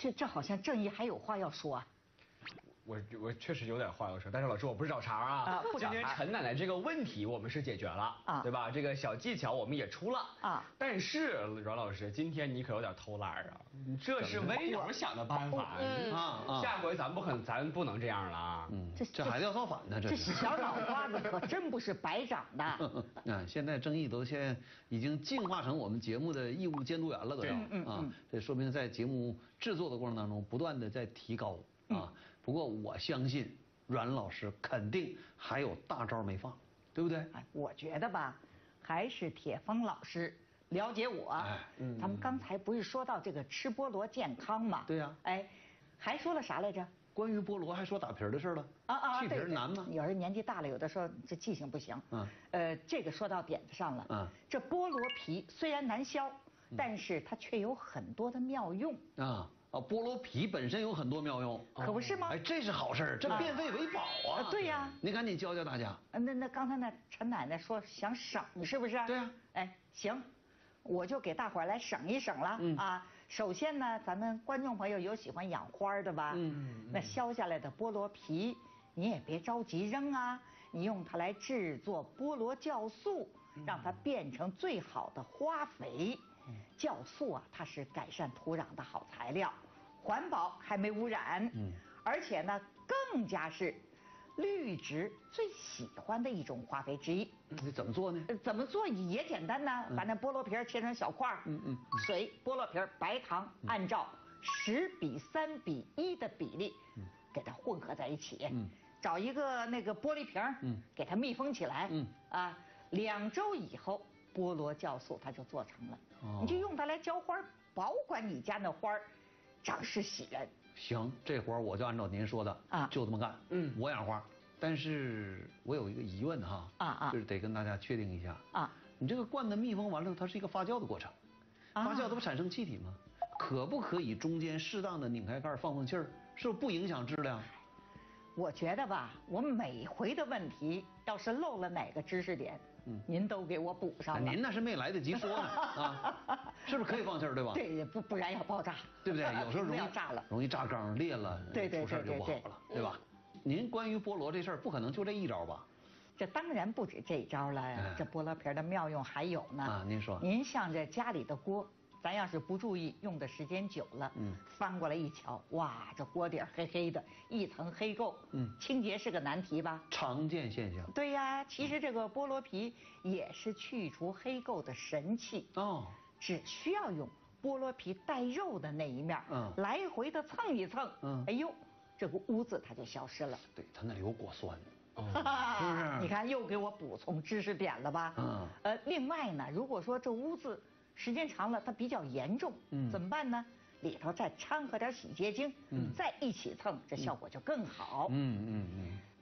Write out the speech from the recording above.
这好像郑毅还有话要说啊。 我确实有点话要说，但是老师我不是找茬啊， 不找茬。 今天陈奶奶这个问题我们是解决了啊，对吧？这个小技巧我们也出了啊，但是阮老师今天你可有点偷懒啊，这是微友想的办法啊，下回咱不能这样了啊， 这还要造反呢， 这小脑瓜子可真不是白长的。 现在郑毅已经进化成我们节目的义务监督员了，都要啊，这说明在节目制作的过程当中不断的在提高。不过我相信阮老师肯定还有大招没放，对不对？ 我觉得吧，还是铁峰老师了解我。咱们刚才不是说到这个吃菠萝健康吗？ 对呀。 还说了啥来着？ 关于菠萝还说打皮的事了。去皮难吗？ 有人年纪大了，有的时候这记性不行。这个说到点子上了。这菠萝皮虽然难削，但是它却有很多的妙用啊。菠萝皮本身有很多妙用， 可不是吗？ 这是好事，这变废为宝啊！ 对呀， 你赶紧教教大家。 那刚才那陈奶奶说想省，是不是？ 对呀。 行，我就给大伙儿来省一省了啊。首先呢，咱们观众朋友有喜欢养花的吧？那削下来的菠萝皮，你也别着急扔啊，你用它来制作菠萝酵素，让它变成最好的花肥。酵素啊，它是改善土壤的好材料，环保还没污染，而且呢，更加是绿植最喜欢的一种化肥之一。 你怎么做呢？ 怎么做也简单呢，把那菠萝皮切成小块水、菠萝皮、白糖，按照10:3:1的比例，给它混合在一起，找一个那个玻璃瓶，给它密封起来，2周以后。菠萝酵素它就做成了，你就用它来浇花，保管你家那花长势喜人。 行，这活我就按照您说的就这么干。我养花，但是我有一个疑问哈，就是得跟大家确定一下你这个罐子密封完了，它是一个发酵的过程，发酵它不产生气体吗？可不可以中间适当的拧开盖放气儿？是不是不影响质量？ 我觉得吧，我每回的问题要是漏了哪个知识点，您都给我补上了。 您那是没来得及说呢是不是可以放气儿，对吧？ 对，不然要爆炸， 对不对？有时候容易炸缸裂了，出事就不好了，对吧？您关于菠萝这事儿不可能就这一招吧？ 这当然不止这一招了，这菠萝皮的妙用还有呢。 您说， 您像这家里的锅。咱要是不注意，用的时间久了，翻过来一瞧，哇，这锅底黑黑的，一层黑垢，清洁是个难题吧？ 常见现象。 对呀，其实这个菠萝皮也是去除黑垢的神器只需要用菠萝皮带肉的那一面，来回的蹭一蹭，哎呦，这个污渍它就消失了。 对，它那里有果酸。 是不是？你看又给我补充知识点了吧？另外呢，如果说这污渍时间长了，它比较严重，怎么办呢？里头再掺和点洗洁精，再一起蹭，这效果就更好。